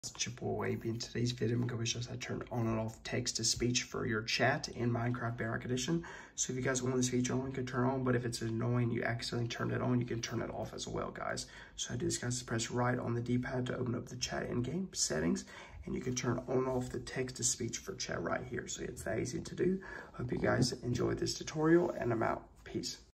It's your boy AB. In today's video, I'm going to show you how to turn on and off text-to-speech for your chat in Minecraft Bedrock Edition. So if you guys want this feature on, you can turn it on, but if it's annoying, you accidentally turn it on, you can turn it off as well, guys. So how to do this, guys, is press right on the D-pad to open up the chat in-game settings, and you can turn on and off the text-to-speech for chat right here. So it's that easy to do. Hope you guys enjoyed this tutorial, and I'm out. Peace.